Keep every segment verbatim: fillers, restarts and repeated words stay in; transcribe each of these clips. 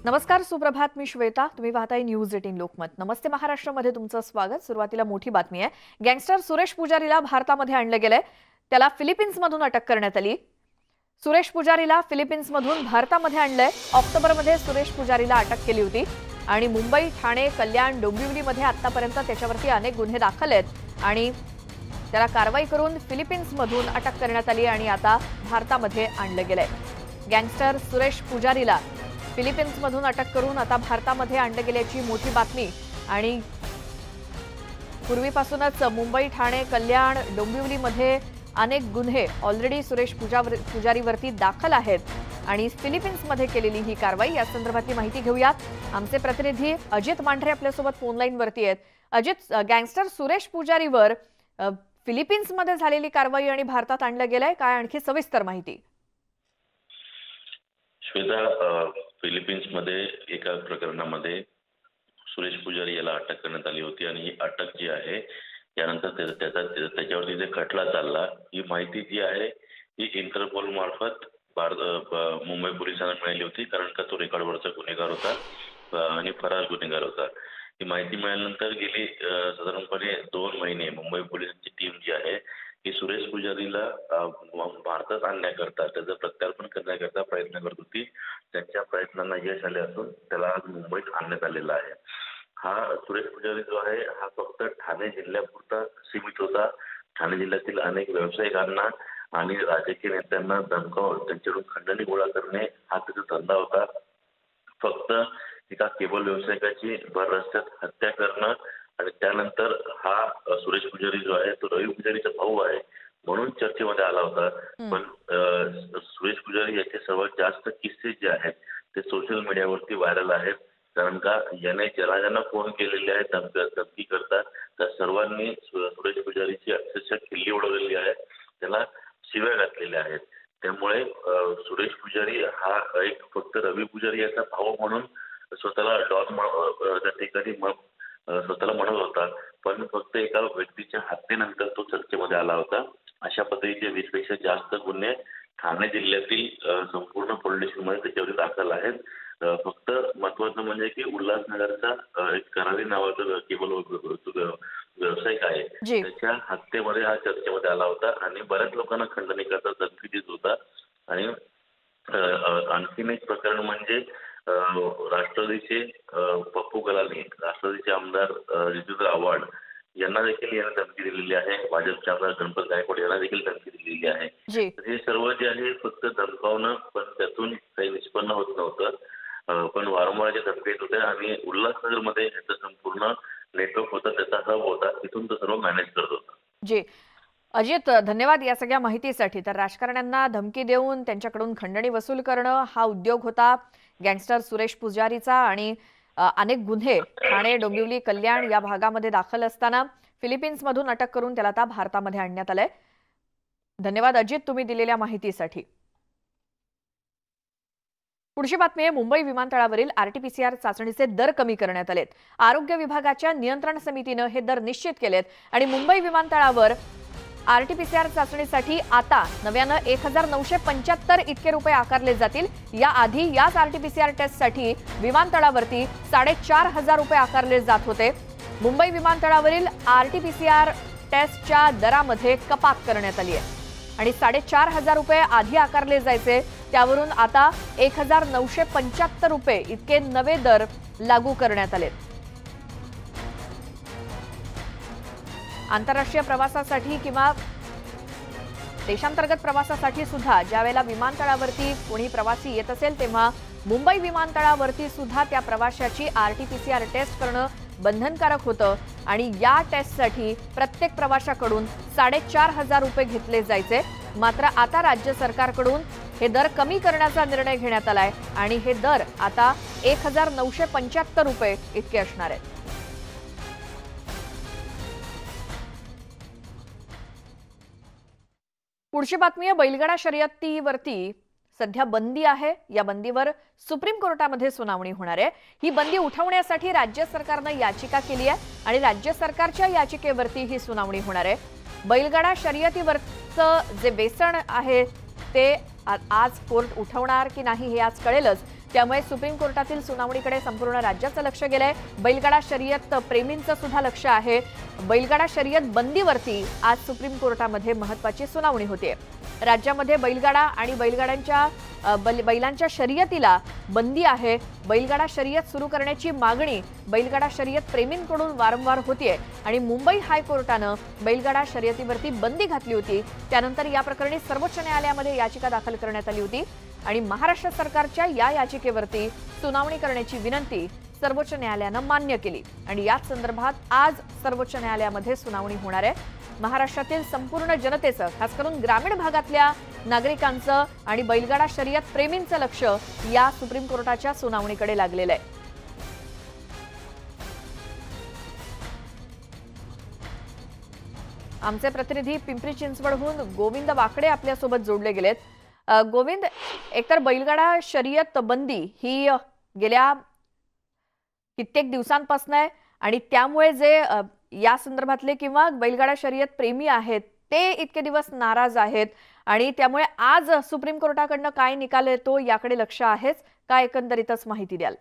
नमस्कार, सुप्रभात. मी श्वेता. तुम्ही पाहताय न्यूज एटीन लोकमत. नमस्ते महाराष्ट्रामध्ये तुमचं स्वागत. सुरुवातीला मोठी बातमी आहे. गँगस्टर सुरेश पुजारीला भारतामध्ये आणलं गेलंय. त्याला फिलिपिन्समधून अटक करण्यात आली. सुरेश पुजारीला फिलिपिन्समधून भारतामध्ये आणलंय. ऑक्टोबरमध्ये सुरेश पुजारीला अटक केली होती आणि मुंबई, ठाणे, कल्याण, डोंबिवलीमध्ये आतापर्यंत त्याच्यावरती अनेक गुन्हे दाखल आहेत आणि त्याला कारवाई करून फिलिपिन्समधून अटक करण्यात आली आणि आता भारतामध्ये आणलं गेलंय. गँगस्टर सुरेश पुजारीला फिलिपिन्समधून अटक करून आता भारतामध्ये आणलं गेल्याची मोठी बातमी. आणि पूर्वीपासूनच मुंबई, ठाणे, कल्याण, डोंबिवलीमध्ये अनेक गुन्हे ऑलरेडी सुरेश पुजारीवरती दाखल आहेत आणि फिलिपिन्समध्ये केलेली ही कारवाई. या संदर्भातली माहिती घेऊयात. आमचे प्रतिनिधी अजित मांढरे आपल्यासोबत फोन लाईनवरती आहेत. अजित, गँगस्टर सुरेश पुजारीवर फिलिपिन्समध्ये झालेली कारवाई आणि भारतात आणलं गेलंय, काय आणखी सविस्तर माहिती? श्वेता, फिलिपिन्समध्ये एका प्रकरणामध्ये सुरेश पुजारी याला अटक करण्यात आली होती आणि ही अटक जी आहे त्यानंतर त्याचा त्याच्यावरती जे खटला चालला, ही माहिती जी आहे ही इंटरपोल मार्फत भारत मुंबई पोलिसांना मिळाली होती, कारण का तो रेकॉर्डवरचा गुन्हेगार होता आणि फरार गुन्हेगार होता. ही माहिती मिळाल्यानंतर गेली साधारणपणे दोन महिने मुंबई पोलिसांची टीम जी आहे ही सुरेश पुजारीला भारतात आणण्याकरता, त्याचं प्रत्यार्पण करण्याकरता प्रयत्न करत होती. त्यांच्या प्रयत्नांना यश आले असून त्याला आज मुंबईत आणण्यात आलेला आहे. हा सुरेश पुजारी जो आहे हा फक्त ठाणे जिल्ह्यापुरता सीमित होता. ठाणे जिल्ह्यातील अनेक व्यावसायिकांना आणि राजकीय नेत्यांना धमकावून त्यांच्याकडून खंडणी गोळा करणे हा त्याचा धंदा होता. फक्त एका केबल व्यावसायिकाची भर रस्त्यात हत्या करणं आणि त्यानंतर हा सुरेश पुजारी जो आहे तो रवी पुजारीचा भाऊ आहे म्हणून चर्चेमध्ये आला होता. पण सुरेश पुजारी याचे सर्वात जास्त किस्से जे आहेत ते सोशल मीडियावरती व्हायरल आहेत, कारण का याने ज्यांना ज्यांना फोन केलेले आहेत धमकी धमकी करतात त्या सर्वांनी सुरेश पुजारीची अक्षरशः खिल्ली उडवलेली आहे, त्याला शिव्या घातलेल्या आहेत. त्यामुळे सुरेश पुजारी हा एक फक्त रवी पुजारी याचा भाऊ म्हणून स्वतःला डॉन त्या ठिकाणी स्वतःला म्हणत होता, पण फक्त एका व्यक्तीच्या हत्येनंतर तो चर्चेमध्ये आला होता. अशा पद्धतीचे वीस पेक्षा जास्त गुन्हे ठाणे जिल्ह्यातील संपूर्ण पोलीस स्टेशनमध्ये त्याच्यावर दाखल आहेत. फक्त महत्वाचं म्हणजे की उल्हासनगरचा एक करारी नावाचा केबल व्यावसायिक आहे, त्याच्या हत्येमध्ये हा चर्चेमध्ये आला होता आणि बऱ्याच लोकांना खंडणी करता धमकी देत होता. आणि आणखीन एक प्रकरण म्हणजे राष्ट्रवादीचे पप्पू गलानी, राष्ट्रवादीचे आमदार ऋतुराज आव्हाड यांना देखील याने धमकी दिलेली आहे. भाजपचे आमदार गणपत गायकवाड यांना देखील धमकी दिलेली आहे. हे सर्व जे आहे फक्त धमकावणं, पण त्यातून काही निष्पन्न होत नव्हतं, पण वारंवार जे धमकी येत होते आणि उल्हासनगरमध्ये याचं संपूर्ण नेटवर्क होता, त्याचा हब होता, तिथून तो सर्व मॅनेज करत होता. जी अजित, धन्यवाद या सगळ्या माहितीसाठी. तर राजकारण्यांना धमकी देऊन त्यांच्याकडून खंडणी वसूल करणं हा उद्योग होता गँगस्टर सुरेश पुजारीचा आणि अनेक गुन्हे ठाणे, डोंबिवली, कल्याण या भागामध्ये दाखल असताना फिलिपिन्समधून अटक करून त्याला आता भारतामध्ये आणण्यात आलंय. धन्यवाद अजित, तुम्ही दिलेल्या माहितीसाठी. पुढची बातमी आहे. मुंबई विमानतळावरील आरटीपीसीआर चाचणीचे दर कमी करण्यात आलेत. आरोग्य विभागाच्या नियंत्रण समितीनं हे दर निश्चित केलेत आणि मुंबई विमानतळावर आरटीपीसीआर चाचणीसाठी आता नव्यानं एक हजार नऊशे पंच्याहत्तर इतके रुपये आकारले जातील. याआधी याच आरटीपीसीआर टेस्टसाठी विमानतळावरती साडेचार हजार रुपये आकारले जात होते. मुंबई विमानतळावरील आरटीपीसीआर टेस्टच्या दरामध्ये कपात करण्यात आली आहे आणि साडेचार हजार रुपये आधी आकारले जायचे त्यावरून आता एक हजार नऊशे पंच्याहत्तर रुपये इतके नवे दर लागू करण्यात आले. आंतरराष्ट्रीय प्रवासासाठी किंवा देशांतर्गत प्रवासासाठी सुद्धा ज्यावेळेला विमानतळावरती कोणी प्रवासी येत असेल तेव्हा मुंबई विमानतळावरती सुद्धा त्या प्रवाशाची आरटीपीसीआर टेस्ट करणं बंधनकारक होतं आणि या टेस्टसाठी प्रत्येक प्रवाशाकडून साडेचार हजार रुपये घेतले जायचे. मात्र आता राज्य सरकारकडून हे दर कमी करण्याचा निर्णय घेण्यात आलाय आणि हे दर आता एक हजार नऊशे पंच्याहत्तर रुपये इतके असणार आहेत. पुढची बातमी आहे. बैलगाडा शर्यतीवरती सध्या बंदी आहे. या बंदीवर सुप्रीम कोर्टामध्ये सुनावणी होणार आहे. ही बंदी उठवण्यासाठी राज्य सरकारने याचिका केली आहे आणि राज्य सरकारच्या याचिकेवरती ही सुनावणी होणार आहे. बैलगाडा शर्यतीवरचं जे बेसन आहे ते आज कोर्ट उठवणार की नाही हे आज कळेलच. त्यामुळे सुप्रीम कोर्टातील सुनावणीकडे संपूर्ण राज्याचं लक्ष गेलंय. बैलगाडा शर्यत प्रेमींचं सुद्धा लक्ष आहे. बैलगाडा शर्यत बंदीवरती आज सुप्रीम कोर्टामध्ये महत्त्वाची सुनावणी होते. राज्यामध्ये बैलगाडा आणि बैलगाड्यांच्या बैलांच्या शर्यतीला बंदी आहे. बैलगाडा शर्यत सुरू करण्याची मागणी बैलगाडा शर्यत प्रेमींकडून वारंवार होतीये आणि मुंबई हायकोर्टानं बैलगाडा शर्यतीवरती बंदी घातली होती. त्यानंतर या प्रकरणी सर्वोच्च न्यायालयामध्ये याचिका दाखल करण्यात आली होती आणि महाराष्ट्र सरकारच्या या याचिकेवरती सुनावणी करण्याची विनंती सर्वोच्च न्यायालयानं मान्य केली आणि याच संदर्भात आज सर्वोच्च न्यायालयामध्ये सुनावणी होणार आहे. महाराष्ट्रातील संपूर्ण जनतेचं, खास करून ग्रामीण भागातल्या नागरिकांचं आणि बैलगाडा शर्यत प्रेमींचं लक्ष या सुप्रीम कोर्टाच्या सुनावणीकडे लागलेलं आहे. आमचे प्रतिनिधी पिंपरी चिंचवडहून गोविंद वाकडे आपल्यासोबत जोडले गेलेत. गोविंद, एकतर बैलगाडा शर्यत बंदी ही गेल्या कित्येक दिवसांपासून आहे आणि त्यामुळे जे या संदर्भातले किंवा बैलगाडा शर्यत प्रेमी आहेत ते इतके दिवस नाराज आहेत आणि त्यामुळे आज सुप्रीम कोर्टाकडनं काय निकाल येतो याकडे लक्ष आहेच. काय एकंदरीतच माहिती द्याल?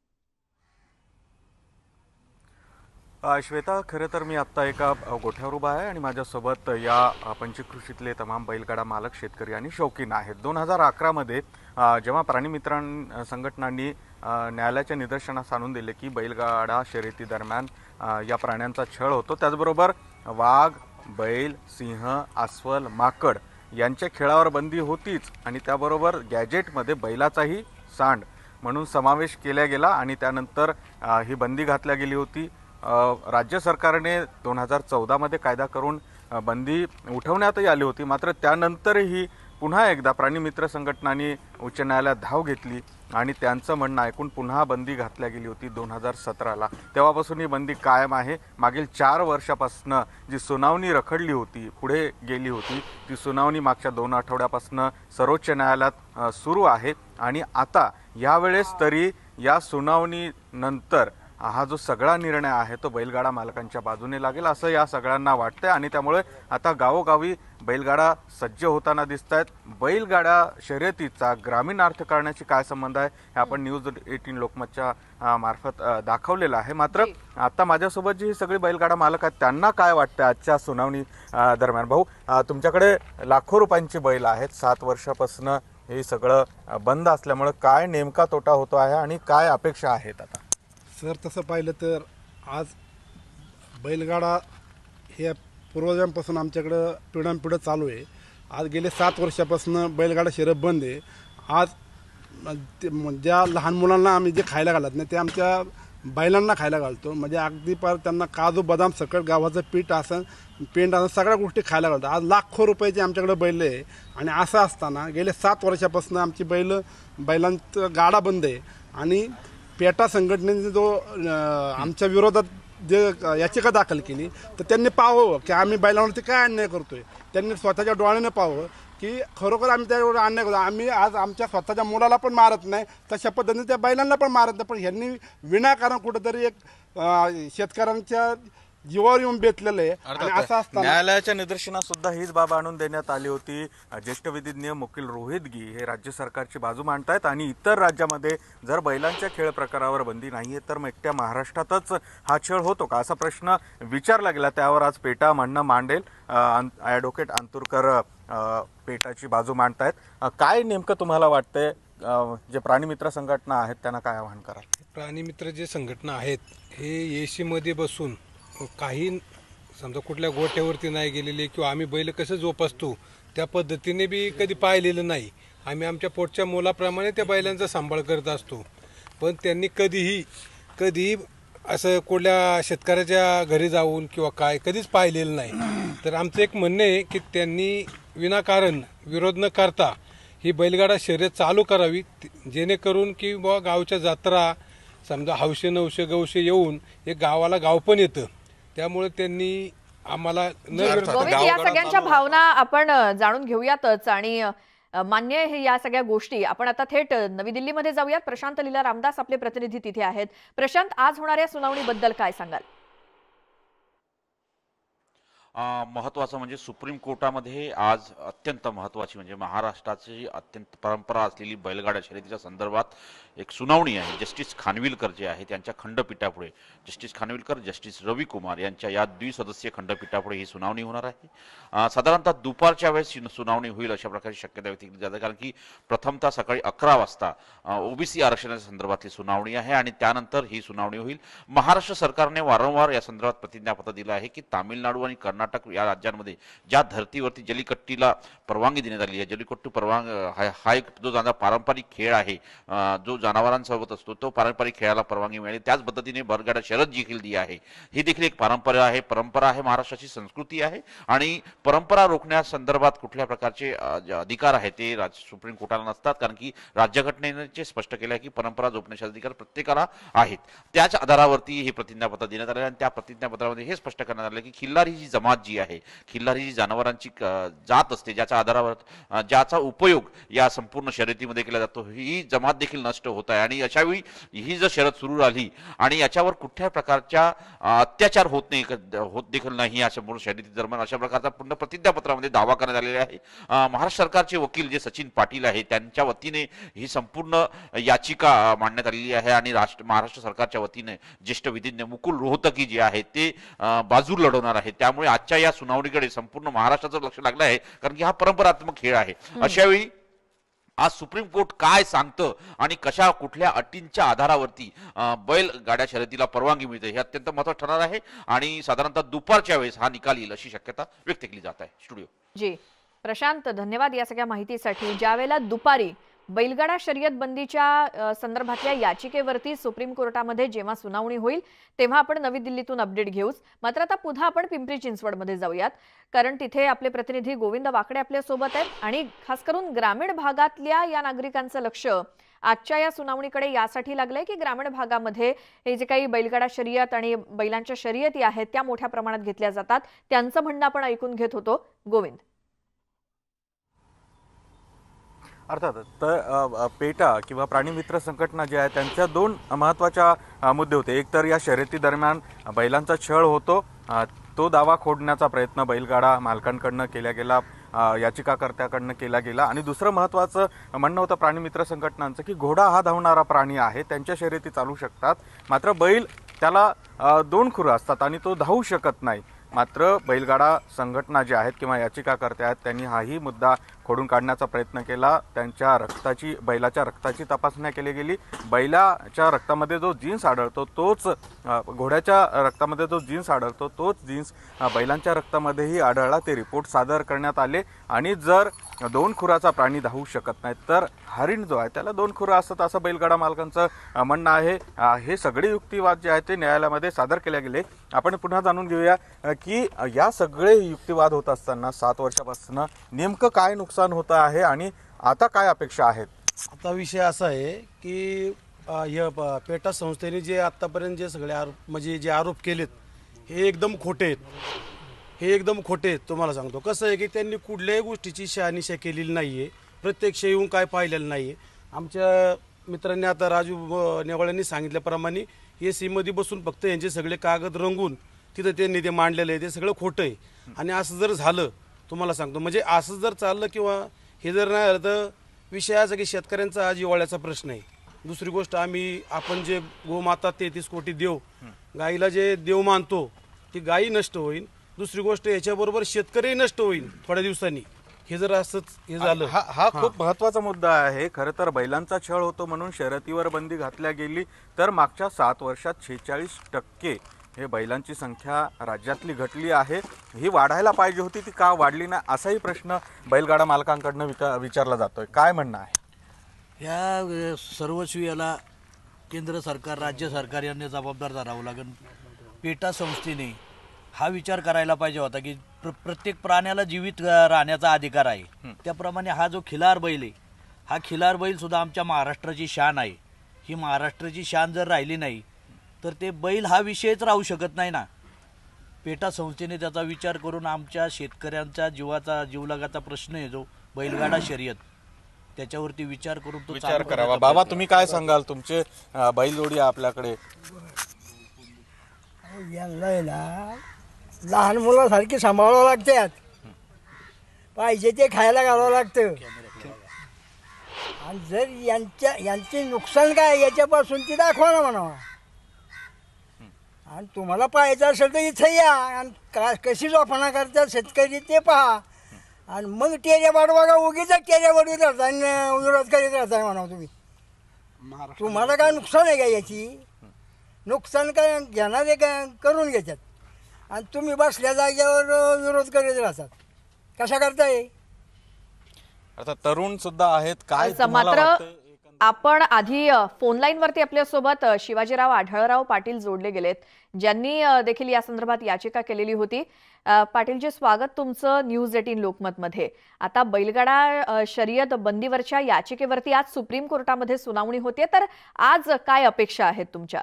श्वेता, खरं तर मी आत्ता एका गोठ्यावर उभा आहे आणि माझ्यासोबत या पंचकृषीतले तमाम बैलगाडा मालक, शेतकरी आणि शौकीन आहेत. दोन हजार अकरामध्ये जेव्हा प्राणीमित्रां संघटनांनी न्यायालयाच्या निदर्शनास आणून दिले की बैलगाडा शर्यती दरम्यान या प्राण्यांचा छळ होतो, त्याचबरोबर वाघ, बैल, सिंह, अस्वल, माकड यांच्या खेळावर बंदी होतीच आणि त्याबरोबर गॅजेटमध्ये बैलाचाही सांड म्हणून समावेश केला गेला आणि त्यानंतर ही बंदी घातल्या गेली होती. राज्य सरकारने दोन हजार चौदामध्ये कायदा करून बंदी उठवण्यातही आली होती. मात्र त्यानंतरही पुन्हा एकदा प्राणीमित्र संघटनांनी उच्च न्यायालयात धाव घेतली आणि त्यांचं म्हणणं ऐकून पुन्हा बंदी घातल्या गेली होती दोन हजार सतराला. तेव्हापासून ही बंदी कायम आहे. मागील चार वर्षापासून जी सुनावणी रखडली होती, पुढे गेली होती, ती सुनावणी मागच्या दोन आठवड्यापासून सर्वोच्च न्यायालयात सुरू आहे आणि आता यावेळेस तरी या सुनावणीनंतर हा जो सगळा निर्णय आहे तो बैलगाडा मालकांच्या बाजूने लागेल असं या सगळ्यांना वाटतंय आणि त्यामुळे आता गावोगावी बैलगाडा सज्ज होताना दिसत आहेत. बैलगाडा शर्यतीचा ग्रामीण अर्थकारणाशी काय संबंध आहे हे आपण न्यूज एटीन लोकमतच्या मार्फत दाखवलेलं आहे. मात्र आता माझ्यासोबत जी सगळी बैलगाडा मालक आहेत त्यांना काय वाटतं आजच्या सुनावणी दरम्यान? भाऊ, तुमच्याकडे लाखो रुपयांची बैल आहेत, सात वर्षापासून हे सगळं बंद असल्यामुळे काय नेमका तोटा होतो आहे आणि काय अपेक्षा आहेत आता? सर, तसं पाहिलं तर आज बैलगाडा हे पूर्वजांपासून आमच्याकडं पिढ्यानपिढं चालू आहे. आज गेले सात वर्षापासून बैलगाडा शर्यत बंद आहे. आज ज्या लहान मुलांना आम्ही जे खायला घालत नाही ते आमच्या बैलांना खायला घालतो. म्हणजे अगदी पार त्यांना काजू बदाम सकट गावाचं पीठ असं पेंट असं सगळ्या गोष्टी खायला घालतो. आज लाखो रुपयाची आमच्याकडे बैल आहे आणि असं असताना गेले सात वर्षापासून आमची बैल बैलांचं गाडा बंद आहे आणि पेटा संघटनेने जो आमच्या विरोधात जे याचिका दाखल केली तर त्यांनी पाहावं की आम्ही बैलांवरती काय अन्याय करतोय. त्यांनी स्वतःच्या डोळ्याने पाहावं की खरोखर आम्ही त्याच्यावर अन्याय करतो. आम्ही आज आमच्या स्वतःच्या मुलाला पण मारत नाही, तशा पद्धतीने त्या बैलांना पण मारत नाही. पण ह्यांनी विनाकारण कुठंतरी एक शेतकऱ्यांच्या जीवावर येऊन बेतलेलं आहे आणि असं असताना न्यायालयाच्या निदर्शनात सुद्धा हीच बाब आणून देण्यात आली होती. ज्येष्ठ विधिज्ञ मुकील रोहितगी हे राज्य सरकारची बाजू मांडतायत आणि इतर राज्यामध्ये जर बैलांच्या खेळ प्रकारावर बंदी नाहीये तर मग एकट्या महाराष्ट्रातच हा छळ होतो का असा प्रश्न विचारला गेला. त्यावर आज पेटा म्हणणं मांडेल. ॲडव्होकेट अंतुरकर पेटाची बाजू मांडतायत. काय नेमकं तुम्हाला वाटतंय? जे प्राणीमित्र संघटना आहेत त्यांना काय आवाहन करा? प्राणीमित्र जे संघटना आहेत हे एसीमध्ये बसून काही समजा कुठल्या गोठ्यावरती नाही गेलेले किंवा आम्ही बैल कसं जोपासतो त्या पद्धतीने बी कधी पाहिलेलं नाही. आम्ही आमच्या पोटच्या मुलाप्रमाणे त्या बैलांचा सांभाळ करत असतो. पण त्यांनी कधीही कधीही असं कुठल्या शेतकऱ्याच्या घरी जाऊन किंवा काय कधीच पाहिलेलं नाही. तर आमचं एक म्हणणं आहे की त्यांनी विनाकारण विरोध न करता ही बैलगाडा शर्यत चालू करावी, जेणेकरून की बुवा गावच्या जत्रा समजा हौशे नवशे गवशे येऊन एक गावाला गाव पण येतं. त्यामुळे त्यांनी आम्हाला या सगळ्यांच्या भावना आपण जाणून घेऊयातच आणि मान्य हे या सगळ्या गोष्टी. आपण आता थेट नवी दिल्लीमध्ये जाऊयात. प्रशांत लीला रामदास आपले प्रतिनिधी तिथे आहेत. प्रशांत, आज होणाऱ्या सुनावणीबद्दल काय सांगाल? महत्त्वाचं म्हणजे सुप्रीम कोर्टामध्ये आज अत्यंत महत्त्वाची म्हणजे महाराष्ट्राची अत्यंत परंपरा असलेली बैलगाड्या शर्यतीच्या संदर्भात एक सुनावणी आहे. जस्टिस खानविलकर जे आहे त्यांच्या खंडपीठापुढे, जस्टिस खानविलकर जस्टिस रवी कुमार यांच्या या द्विसदस्यीय खंडपीठापुढे ही सुनावणी होणार आहे. साधारणतः दुपारच्या वेळेस सुनावणी होईल अशा प्रकारची शक्यता व्यक्त केली जाते, कारण की प्रथमतः सकाळी अकरा वाजता ओबीसी आरक्षणाच्या संदर्भातली सुनावणी आहे आणि त्यानंतर ही सुनावणी होईल. महाराष्ट्र सरकारने वारंवार या संदर्भात प्रतिज्ञापत्र दिलं आहे की तामिळनाडू आणि कर्नाटक या राज्यांमध्ये ज्या धर्तीवरती जल्लीकट्टीला परवानगी देण्यात आली आहे, जल्लीकट्टू परवानगी हा एक जो जाणा पारंपरिक खेळ आहे, जो जनावरांसोबत असतो तो पारंपरिक खेळाला परवानगी मिळाली. त्याच पद्धतीने बैलगाडा शर्यत देखील जी आहे ही देखील एक परंपरा आहे परंपरा आहे महाराष्ट्राची संस्कृती आहे आणि परंपरा रोखण्यासंदर्भात कुठल्या प्रकारचे अधिकार आहेत ते सुप्रीम कोर्टाला नसतात, कारण की राज्यघटनेने स्पष्ट केलं आहे की परंपरा जोपण्याचे अधिकार प्रत्येकाला आहेत. त्याच आधारावरती हे प्रतिज्ञापत्र देण्यात आले आणि त्या प्रतिज्ञापत्रामध्ये हे स्पष्ट करण्यात आले की खिल्लारी जी जमात जी आहे, खिल्लारी जी जनावरांची जात असते ज्याच्या आधारावर ज्याचा उपयोग या संपूर्ण शर्यतीमध्ये केला जातो, ही जमात देखील नष्ट होत आहे. आणि अशावेळी ही जर शर्यत सुरू राहिली आणि याच्यावर कुठल्या प्रकारच्या अत्याचार होत नाही होत देखील नाही अशा संपूर्ण शर्यती दरम्यान अशा प्रकारचा पूर्ण प्रतिज्ञापत्रामध्ये दावा करण्यात आलेला आहे. महाराष्ट्र सरकारचे वकील जे सचिन पाटील आहे त्यांच्या वतीने ही संपूर्ण याचिका मांडण्यात आलेली आहे आणि राष्ट्र महाराष्ट्र सरकारच्या वतीने ज्येष्ठ विधिज्ञ मुकुल रोहतगी जे आहे ते बाजू लढवणार आहे. त्यामुळे आजच्या या सुनावणीकडे संपूर्ण महाराष्ट्राचं लक्ष लागलं आहे, कारण की हा परंपरात्मक खेळ आहे. अशावेळी आज सुप्रीम कोर्ट काय सांगतं आणि कशा कुठल्या अटींच्या आधारावरती बैल गाड्या शर्यतीला परवानगी मिळते हे अत्यंत महत्त्वाचं ठरणार आहे आणि साधारणतः दुपारच्या वेळेस हा निकाल येईल अशी शक्यता व्यक्त केली जात आहे. स्टुडिओ जी प्रशांत, धन्यवाद या सगळ्या माहितीसाठी. ज्यावेळेला दुपारी बैलगाडा शर्यत बंदीच्या संदर्भातल्या याचिकेवरती सुप्रीम कोर्टामध्ये जेव्हा सुनावणी होईल तेव्हा आपण नवी दिल्लीतून अपडेट घेऊच. मात्र आता पुन्हा आपण पिंपरी चिंचवडमध्ये जाऊयात, कारण तिथे आपले प्रतिनिधी गोविंद वाकडे आपल्या सोबत आहेत आणि खास करून ग्रामीण भागातल्या या नागरिकांचं लक्ष आजच्या या सुनावणीकडे यासाठी लागलंय की ग्रामीण भागामध्ये हे जे काही बैलगाडा शर्यत आणि बैलांच्या शर्यती आहेत त्या मोठ्या प्रमाणात घेतल्या जातात. त्यांचं म्हणणं आपण ऐकून घेत होतो. गोविंद. अर्थात तर पेटा किंवा प्राणीमित्र संघटना जे आहे त्यांच्या दोन महत्त्वाच्या मुद्दे होते. एक तर या शर्यती दरम्यान बैलांचा छळ होतो तो दावा खोडण्याचा प्रयत्न बैलगाडा मालकांकडनं केला गेला, याचिकाकर्त्याकडनं केला गेला. आणि दुसरं महत्त्वाचं म्हणणं होतं प्राणीमित्र संघटनांचं की घोडा हा धावणारा प्राणी आहे, त्यांच्या शर्यती चालू शकतात, मात्र बैल त्याला दोन खुरं असतात आणि तो धावू शकत नाही. मात्र बैलगाडा संघटना जे आहेत किंवा याचिकाकर्ते आहेत त्यांनी हाही मुद्दा खोडून काढण्याचा प्रयत्न केला. त्यांच्या रक्ताची बैलाच्या रक्ताची तपासणी केली गेली. बैलाच्या रक्तामध्ये जो जीन्स आढळतो तोच घोड्याच्या रक्तामध्ये जो जीन्स आढळतो तोच जीन्स बैलांच्या रक्तामध्येही आढळला. ते रिपोर्ट सादर करण्यात आले आणि जर दोन खुराचा प्राणी धावू शकत नाही तर हरिण जो आहे त्याला दोन खुरं असतात असं बैलगाडा मालकांचं म्हणणं आहे. हे सगळे युक्तिवाद जे आहेत ते न्यायालयामध्ये सादर केले गेले. आपण पुन्हा जाणून घेऊया की या सगळे युक्तिवाद होत असताना सात वर्षापासून नेमकं काय नुकसान होतं आहे आणि आता काय अपेक्षा आहेत. आता विषय असा आहे की या पेटा संस्थेने जे आत्तापर्यंत जे सगळे आरोप म्हणजे जे आरोप केलेत हे एकदम खोटे आहेत. हे एकदम खोटे आहेत. तुम्हाला सांगतो कसं आहे की त्यांनी कुठल्याही गोष्टीची शहानिशा केलेली नाही आहे, प्रत्यक्ष येऊन काय पाहिलेलं नाही आहे. आमच्या मित्रांनी आता राजू नेवाळ्यांनी सांगितल्याप्रमाणे ए सीमध्ये बसून फक्त यांचे सगळे कागद रंगून तिथं त्यांनी ते मांडलेलं आहे, ते सगळं खोटं आहे. आणि असं जर झालं तुम्हाला सांगतो म्हणजे असं जर चाललं किंवा हे जर नाही झालं तर विषय असा की शेतकऱ्यांचा जिव्हाळ्याचा प्रश्न आहे. दुसरी गोष्ट आम्ही आपण जे गोमाता तेहतीस कोटी देव गाईला जे देव मानतो ती गायी नष्ट होईल. दुसरी गोष्ट याच्याबरोबर शेतकरी नष्ट होईल थोड्या दिवसांनी. हे जर असंच हे झालं हा हा खूप महत्त्वाचा मुद्दा आहे. खरं तर बैलांचा छळ होतो म्हणून शर्यतीवर बंदी घातल्या गेली तर मागच्या सात वर्षात शेहेचाळीस टक्के हे बैलांची संख्या राज्यातली घटली आहे. ही वाढायला पाहिजे होती, ती का वाढली नाही असाही प्रश्न बैलगाडा मालकांकडनं विचा विचारला जातोय. काय म्हणणं आहे या सर्वस्वी याला केंद्र सरकार राज्य सरकार यांनी जबाबदार धरावं लागेल. पेटा संस्थेने हा विचार करायला पाहिजे होता की प्र प्रत्येक प्राण्याला जीवित राहण्याचा अधिकार आहे. त्याप्रमाणे हा जो खिलार बैल आहे हा खिलार बैल सुद्धा आमच्या महाराष्ट्राची शान आहे. ही महाराष्ट्राची शान जर राहिली नाही तर ते बैल हा विषयच राहू शकत नाही ना. पेटा संस्थेने त्याचा विचार करून आमच्या शेतकऱ्यांचा जीवाचा जीवलागाचा प्रश्न आहे जो बैलगाडा शर्यत त्याच्यावरती विचार करून तो विचार करावा. बाबा तुम्ही काय सांगाल, तुमचे बैलजोडी आपल्याकडे यांना लहान मुलासारखी सांभाळावं लागतात, पाहिजे ते खायला घालावं लागतं. आणि जर यांच्या यांचे नुकसान काय याच्यापासून ती दाखवा ना म्हणावं. आणि तुम्हाला पाहायचं असेल तर इथं या आणि का कशी जोपाना करतात शेतकरी ते पहा. आणि मग टेऱ्या वाढवा का उगीच टेऱ्या वाढवीत राहता आणि विरोध करीत राहताय म्हणावं तुम्ही. तुम्हाला काय नुकसान आहे का याची? नुकसान काय घेणारे काय करून घेतात आणि तुम्ही बसल्या जागेवर विरोध करीत राहतात. कशा करताय? आता तरुण सुद्धा आहेत, काय असं तुम्हाला मात्र वाटतं? आपण आधी फोन लाईन वरती आपल्यासोबत अ, शिवाजीराव आढळराव पाटील जोडले गेलेत, ज्यांनी अ, देखील या संदर्भात याचिका केलेली होती. अ, पाटीलजी, स्वागत तुमचं न्यूज एटीन लोकमत मध्ये. आता बैलगाडा अ, शर्यत बंदीवरच्या याचिकेवरती आज सुप्रीम कोर्टामध्ये सुनावणी होते, तर आज काय अपेक्षा आहेत तुमच्या?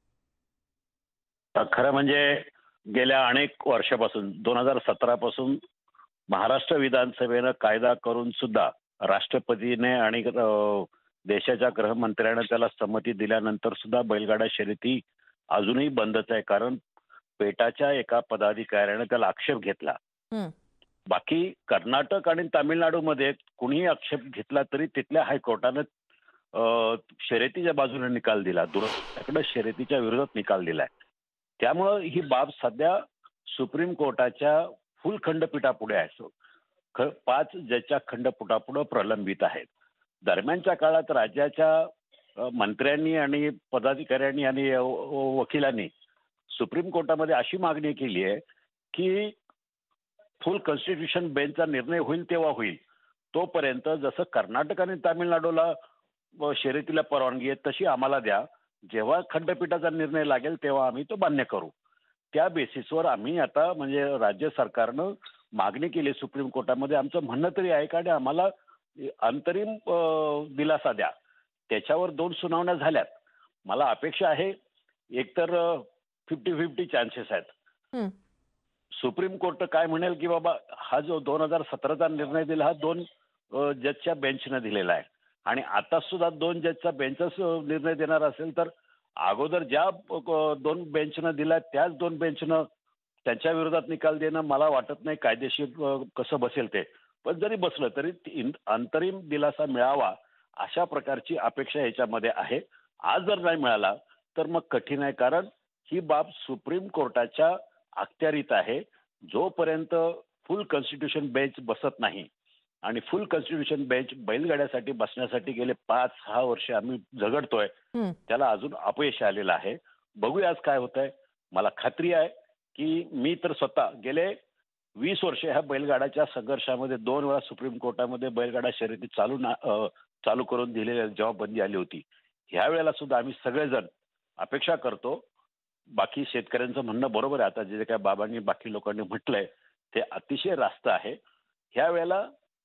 खरं म्हणजे गेल्या अनेक वर्षापासून दोन हजार सतरा पासून महाराष्ट्र विधानसभेनं कायदा करून सुद्धा राष्ट्रपतीने आणि अ, देशाच्या गृहमंत्र्यानं त्याला संमती दिल्यानंतर सुद्धा बैलगाडा शर्यती अजूनही बंदच आहे. कारण पेटाच्या एका पदाधिकाऱ्याने त्याला आक्षेप घेतला. हं. बाकी कर्नाटक आणि तामिळनाडूमध्ये कुणीही आक्षेप घेतला तरी तिथल्या हायकोर्टानं अ, शर्यतीच्या बाजूने निकाल दिला, दुसऱ्याकडे शर्यतीच्या विरोधात निकाल दिलाय. त्यामुळं ही बाब सध्या सुप्रीम कोर्टाच्या फुल खंडपीठापुढे आहे. ख- पाच जजच्या खंडपीठापुढे प्रलंबित आहेत. दरम्यानच्या काळात राज्याच्या अ, मंत्र्यांनी आणि पदाधिकाऱ्यांनी आणि अ, व- वकिलांनी सुप्रीम कोर्टामध्ये अशी मागणी केली आहे की फुल कॉन्स्टिट्यूशन बेंचचा निर्णय होईल तेव्हा होईल, तोपर्यंत जसं कर्नाटक आणि तामिळनाडूला व शर्यतीला परवानगी आहे तशी आम्हाला द्या. जेव्हा खंडपीठाचा निर्णय लागेल तेव्हा आम्ही तो मान्य करू. त्या बेसिसवर आम्ही आता म्हणजे राज्य सरकारनं मागणी केली सुप्रीम कोर्टामध्ये. आमचं म्हणणं तरी आहे का आणि आम्हाला अंतरिम अ, दिलासा द्या. त्याच्यावर दोन सुनावण्या झाल्यात. मला अपेक्षा आहे एकतर फिफ्टी फिफ्टी चान्सेस आहेत. हं. सुप्रीम कोर्ट काय म्हणेल की बाबा हा जो दोन हजार सतराचा निर्णय दिला हा दोन अ, जजच्या बेंचनं दिलेला आहे आणि आता सुद्धा दोन जजचा बेंचच निर्णय देणार असेल तर अगोदर ज्या अ, दोन बेंचनं दिला त्याच दोन बेंचनं त्यांच्या विरोधात निकाल देणं मला वाटत नाही कायदेशीर अ, कसं बसेल ते. पण जरी बसलं तरी इन- अंतरिम दिलासा मिळावा अशा प्रकारची अपेक्षा याच्यामध्ये आहे. आज जर नाही मिळाला तर मग कठीण आहे, कारण ही बाब सुप्रीम कोर्टाच्या अखत्यारीत आहे. जोपर्यंत फुल कॉन्स्टिट्यूशन बेंच बसत नाही आणि फुल कॉन्स्टिट्यूशन बेंच बैलगाड्यासाठी बसण्यासाठी गेले पाच सहा वर्ष आम्ही झगडतोय, हं. त्याला अजून अपयश आलेलं आहे. बघूया आज काय होतंय. मला खात्री आहे की मी तर स्वतः गेले वीस वर्ष ह्या बैलगाड्याच्या संघर्षामध्ये दोन वेळा सुप्रीम कोर्टामध्ये बैलगाडा शर्यती चालू ना अ, चालू करून दिलेल्या जेव्हा बंदी आली होती, ह्या वेळेला सुद्धा आम्ही सगळेजण अपेक्षा करतो. बाकी शेतकऱ्यांचं म्हणणं बरोबर आहे. आता जे काय बाबांनी बाकी लोकांनी म्हटलंय ते अतिशय रास्त आहे. ह्या वेळेला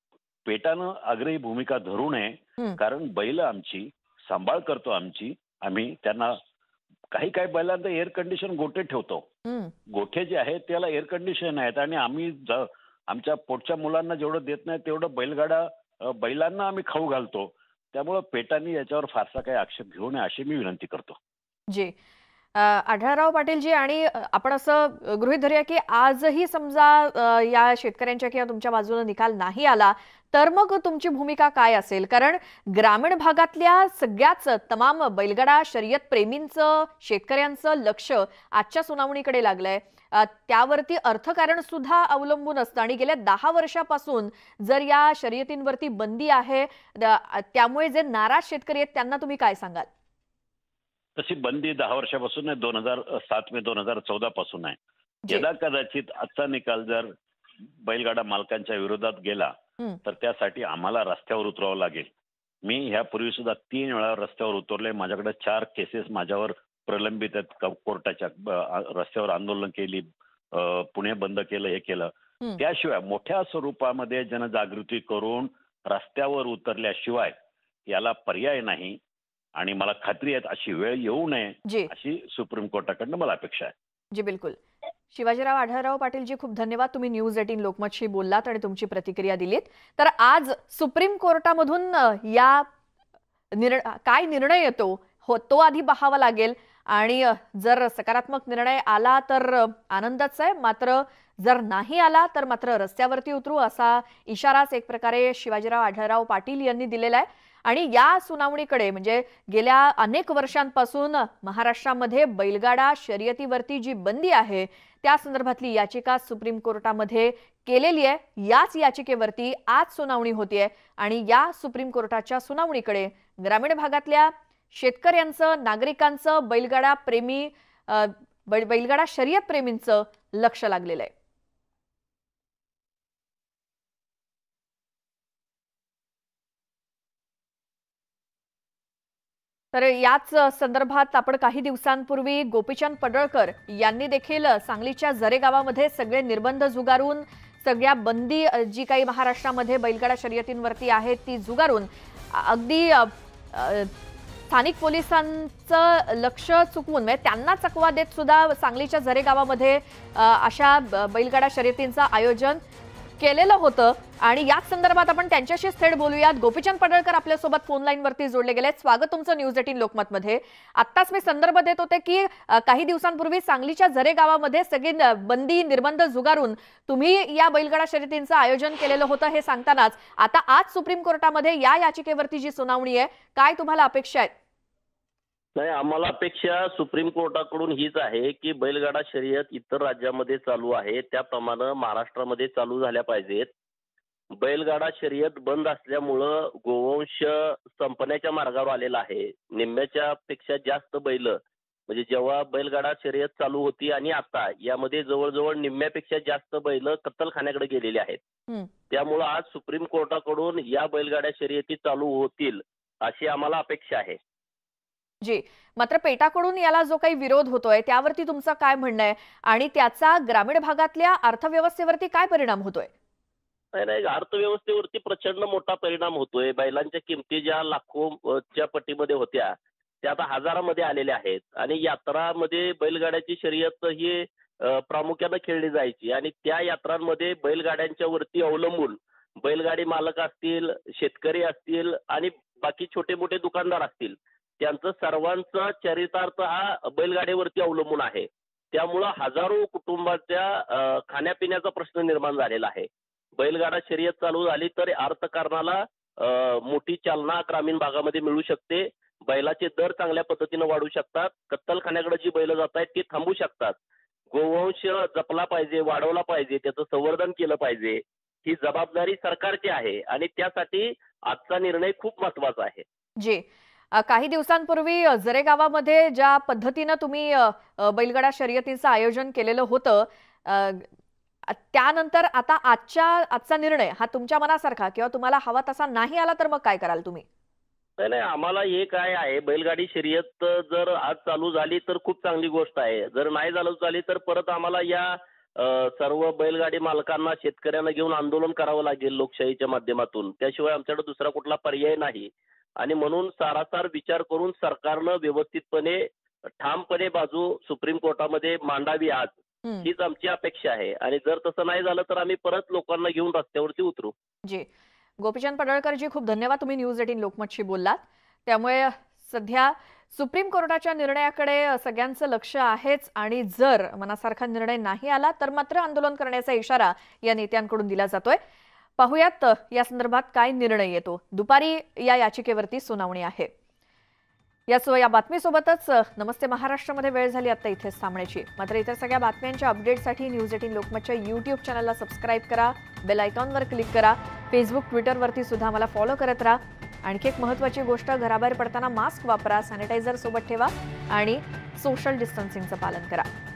पेटानं आग्रही भूमिका धरू नये, हं. कारण बैल आमची सांभाळ करतो आमची. आम्ही त्यांना काही काही बैलांना एअर कंडिशन गोठे ठेवतो. हं. गोठे जे आहेत त्याला एअर कंडिशन आहेत आणि आम्ही ज- आमच्या पोटच्या मुलांना जेवढं देत नाही तेवढं बैलगाडा अ, बैलांना आम्ही खाऊ घालतो. त्यामुळं पेटांनी याच्यावर फारसा काही आक्षेप घेऊ नये अशी मी विनंती करतो. जी. अ, आढळराव पाटीलजी, आणि अ, आपण असं अ, गृहीत धरूया की आजही समजा अ, या शेतकऱ्यांच्या किंवा तुमच्या बाजूने निकाल नाही आला तर मग तुमची भूमिका काय असेल? कारण ग्रामीण भागातल्या सगळ्याच तमाम बैलगाडा शर्यत प्रेमींचं, शेतकऱ्यांचं लक्ष आजच्या सुनावणीकडे लागलंय. अ, त्यावरती अर्थकारण सुद्धा अवलंबून असतं आणि गेल्या दहा वर्षापासून जर या शर्यतींवरती बंदी आहे, द- त्यामुळे जे नाराज शेतकरी आहेत त्यांना तुम्ही काय सांगाल? तशी बंदी दहा वर्षापासून नाही, दोन हजार सात मे दोन हजार चौदा पासून आहे. जी. यदा कदाचित आजचा निकाल जर बैलगाडा मालकांच्या विरोधात गेला हं. तर त्यासाठी आम्हाला रस्त्यावर उतरावं लागेल. मी ह्यापूर्वी सुद्धा तीन वेळा रस्त्यावर उतरले. माझ्याकडे चार केसेस माझ्यावर प्रलंबित आहेत. क- कोर्टाच्या ब- रस्त्यावर आंदोलन केली, अ, पुणे बंद केलं, हे केलं. हं. त्याशिवाय मोठ्या स्वरूपामध्ये जनजागृती करून रस्त्यावर उतरल्याशिवाय याला पर्याय नाही आणि मला खात्री आहे अशी वेळ येऊ नये जी. अशी सुप्रीम कोर्टाकडनं मला अपेक्षा आहे. जी, बिलकुल. शिवाजीराव आढळराव पाटीलजी, खूप धन्यवाद. तुम्ही न्यूज एटीन लोकमतशी बोललात आणि तुमची प्रतिक्रिया दिलीत. तर आज सुप्रीम कोर्टामधून अ, या निर काय निर्णय येतो हो तो आधी पाहावा लागेल. आणि जर सकारात्मक निर्णय आला तर आनंदच आहे, मात्र जर नाही आला तर मात्र रस्त्यावरती उतरू असा इशाराच एक प्रकारे शिवाजीराव आढळराव पाटील यांनी दिलेला आहे। आणि या सुनावणीकडे म्हणजे गेल्या अनेक वर्षांपासून महाराष्ट्रामध्ये बैलगाडा शर्यतीवरती जी बंदी आहे त्या संदर्भातली याचिका सुप्रीम कोर्टामध्ये केलेली आहे। याच याचिकेवरती आज सुनावणी होतीये आणि या सुप्रीम कोर्टाच्या सुनावणीकडे ग्रामीण भागातल्या शेतकऱ्यांचं, नागरिकांचं, बैलगाडा प्रेमी बैलगाडा शर्यत प्रेमींचं लक्ष लागलेलं आहे। तर याच संदर्भात आपण काही दिवसांपूर्वी गोपीचंद पडळकर यांनी देखील सांगलीच्या जरे गावामध्ये सगळे निर्बंध झुगारून, सगळ्या बंदी जी काही महाराष्ट्रामध्ये बैलगाडा शर्यतींवरती आहे ती झुगारून अगदी स्थानिक पोलिसांचं लक्ष चुकवून म्हणजे त्यांना चकवा देत सुद्धा सांगलीच्या जरे गावामध्ये अशा बैलगाडा शर्यतींचं आयोजन केलेलं होतं। आणि याच संदर्भात आपण त्यांच्याशीच थेट बोलूयात। गोपीचंद पडळकर आपल्यासोबत फोन लाईन वरती जोडले गेलेत। स्वागत तुमचं न्यूज एटीन लोकमत मध्ये। आत्ताच मी संदर्भ देत होते की काही दिवसांपूर्वी सांगलीच्या जरे गावामध्ये सगळी बंदी निर्बंध झुगारून तुम्ही या बैलगाडा शर्यतींचं आयोजन केलेलं होतं हे सांगतानाच आता आज सुप्रीम कोर्टामध्ये या याचिकेवरती जी सुनावणी आहे, काय तुम्हाला अपेक्षा आहेत? नाही, आम्हाला अपेक्षा सुप्रीम कोर्टाकडून हीच आहे की बैलगाडा शर्यत इतर राज्यामध्ये चालू आहे त्याप्रमाणे महाराष्ट्रामध्ये चालू झाल्या पाहिजेत। बैलगाडा शर्यत बंद असल्यामुळं गोवंश संपण्याच्या मार्गावर आलेला आहे। निम्म्याच्या पेक्षा जास्त बैल म्हणजे जेव्हा बैलगाडा शर्यत चालू होती आणि आता यामध्ये जवळजवळ निम्म्यापेक्षा जास्त बैल कत्तलखान्याकडे गेलेले आहेत। त्यामुळं आज सुप्रीम कोर्टाकडून या बैलगाड्या शर्यती चालू होतील अशी आम्हाला अपेक्षा आहे। जी, मात्र पेटाकडून याला जो काही विरोध होतोय त्यावरती तुमचं काय म्हणणं आहे आणि त्याचा ग्रामीण भागातल्या अर्थव्यवस्थेवरती काय परिणाम होतोय? नाही नाही, अर्थव्यवस्थेवरती प्रचंड मोठा परिणाम होतोय। बैलांच्या किमती ज्या लाखोच्या पटीमध्ये होत्या त्या आता हजारामध्ये आलेल्या आहेत आणि यात्रामध्ये बैलगाड्याची शर्यत ही प्रामुख्याने खेळली जायची आणि त्या यात्रांमध्ये बैलगाड्यांच्या वरती अवलंबून बैलगाडी मालक असतील, शेतकरी असतील आणि बाकी छोटे मोठे दुकानदार असतील त्यांचं सर्वांचा चरितार्थ हा बैलगाडीवरती अवलंबून आहे। त्यामुळं हजारो कुटुंबाच्या खाण्यापिण्याचा प्रश्न निर्माण झालेला आहे। बैलगाडा शर्यत चालू झाली तर अर्थकारणाला मोठी चालना ग्रामीण भागामध्ये मिळू शकते। बैलाचे दर चांगल्या पद्धतीने वाढू शकतात। कत्तलखान्याकडे जी बैल जात आहेत ती थांबू शकतात। गोवंश जपला पाहिजे, वाढवला पाहिजे, त्याचं संवर्धन केलं पाहिजे, ही जबाबदारी सरकारची आहे आणि त्यासाठी आजचा निर्णय खूप महत्वाचा आहे। जी, काही दिवसांपूर्वी जरे गावामध्ये ज्या पद्धतीने तुम्ही बैलगाडा शर्यतींचं आयोजन केलेलं होतं त्यानंतर आता आजच्या आजचा निर्णय हा तुमच्या मनासारखा किंवा तुम्हाला हवा तसा नाही आला तर मग काय कराल तुम्ही? नाही नाही, आम्हाला हे काय आहे, बैलगाडी शर्यत जर आज चालू झाली तर खूप चांगली गोष्ट आहे। जर नाही चालू झाली तर परत आम्हाला या सर्व बैलगाडी मालकांना, शेतकऱ्यांना घेऊन आंदोलन करावं लागेल लोकशाहीच्या माध्यमातून। त्याशिवाय आमच्याकडे दुसरा कुठला पर्याय नाही आणि म्हणून सारासार विचार करून सरकारनं व्यवस्थितपणे ठामपणे बाजू सुप्रीम कोर्टामध्ये मांडावी आज, हीच आमची अपेक्षा आहे। आणि जर तसं नाही झालं तर आम्ही परत लोकांना घेऊन रस्त्यावरती उतरू। जी, गोपीचंद पडळकरजी खूप धन्यवाद, तुम्ही न्यूज एटीन लोकमतशी बोललात। त्यामुळे सध्या सुप्रीम कोर्टाच्या निर्णयाकडे सगळ्यांचं लक्ष आहेच आणि जर मनासारखा निर्णय नाही आला तर मात्र आंदोलन करण्याचा इशारा या नेत्यांकडून दिला जातोय। पाहूयात या संदर्भात काय निर्णय येतो। दुपारी या याचिकेवरती सुनावणी आहे। यासो या बातमीसोबतच नमस्ते महाराष्ट्रामध्ये वेळ झाली आता इथेच थांबण्याची। मात्र इतर सगळ्या बातम्यांच्या अपडेटसाठी न्यूज एटीन लोकमतच्या यूट्यूब चॅनलला सबस्क्राईब करा, बेल आयकॉनवर क्लिक करा, फेसबुक ट्विटरवरती सुद्धा मला फॉलो करत राहा। आणखी एक महत्त्वाची गोष्ट, घराबाहेर पडताना मास्क वापरा, सॅनिटायझर सोबत ठेवा आणि सोशल डिस्टन्सिंगचं पालन करा।